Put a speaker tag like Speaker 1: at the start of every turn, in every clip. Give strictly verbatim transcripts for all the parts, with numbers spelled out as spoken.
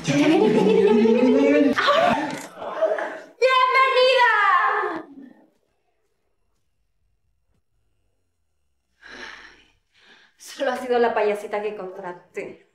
Speaker 1: Ya viene, ya viene, ya viene, ya viene, ya viene. ¡Ahora! ¡Bienvenida! Solo ha sido la payasita que contraté.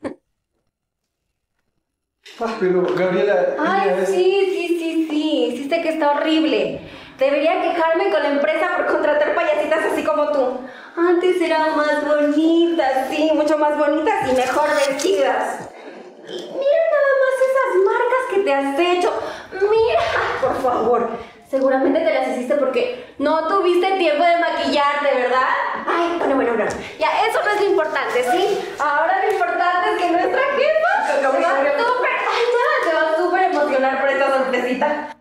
Speaker 2: Ah, pero Gabriela...
Speaker 1: Ay,
Speaker 2: es...
Speaker 1: sí, sí, sí, sí. Sí sé que está horrible. Debería quejarme con la empresa por contratar payasitas así como tú. Antes eran más bonitas, sí, mucho más bonitas y mejor vestidas. Y mira nada más esas marcas que te has hecho. Mira, por favor. Seguramente te las hiciste porque no tuviste tiempo de maquillarte, ¿verdad? Ay, bueno, bueno, bueno. Ya, eso no es lo importante, ¿sí? Ahora lo importante es que nuestra jefa se va súper... Ay, ya, se va súper emocionar por esta sorpresita.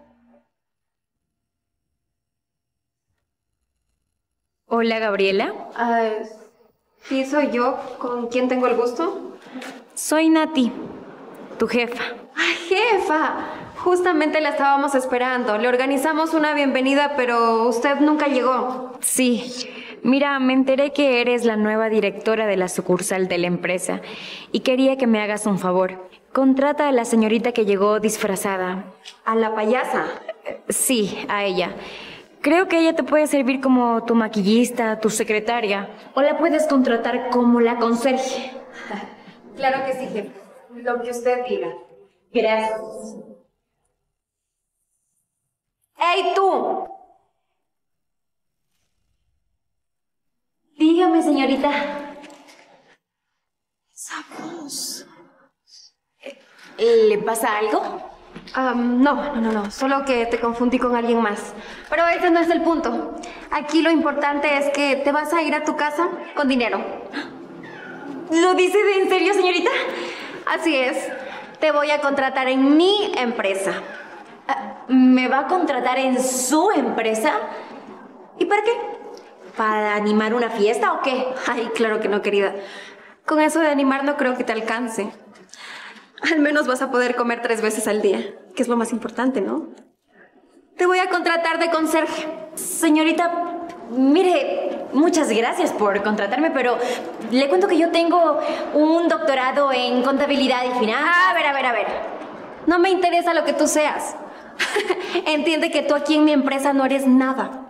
Speaker 3: Hola, Gabriela.
Speaker 1: Uh, sí, soy yo. ¿Con quién tengo el gusto?
Speaker 3: Soy Nati, tu jefa.
Speaker 1: ¡Ay, jefa! Justamente la estábamos esperando. Le organizamos una bienvenida, pero usted nunca llegó.
Speaker 3: Sí. Mira, me enteré que eres la nueva directora de la sucursal de la empresa y quería que me hagas un favor. Contrata a la señorita que llegó disfrazada.
Speaker 1: ¿A la payasa?
Speaker 3: Sí, a ella. Creo que ella te puede servir como tu maquillista, tu secretaria. O la puedes contratar como la conserje.
Speaker 1: Claro que sí, jefe. Lo que usted diga.
Speaker 3: Gracias.
Speaker 1: ¡Ey, tú!
Speaker 3: Dígame, señorita.
Speaker 1: Esa voz.
Speaker 3: ¿Le pasa algo?
Speaker 1: Um, no, no, no, no. Solo que te confundí con alguien más. Pero ese no es el punto. Aquí lo importante es que te vas a ir a tu casa con dinero.
Speaker 3: ¿Lo dice de en serio, señorita?
Speaker 1: Así es. Te voy a contratar en mi empresa.
Speaker 3: ¿Me va a contratar en su empresa? ¿Y para qué? ¿Para animar una fiesta o qué?
Speaker 1: Ay, claro que no, querida. Con eso de animar no creo que te alcance. Al menos vas a poder comer tres veces al día, que es lo más importante, ¿no? Te voy a contratar de conserje.
Speaker 3: Señorita, mire, muchas gracias por contratarme, pero le cuento que yo tengo un doctorado en contabilidad y finanzas.
Speaker 1: A ver, a ver, a ver. No me interesa lo que tú seas. Entiende que tú aquí en mi empresa no eres nada.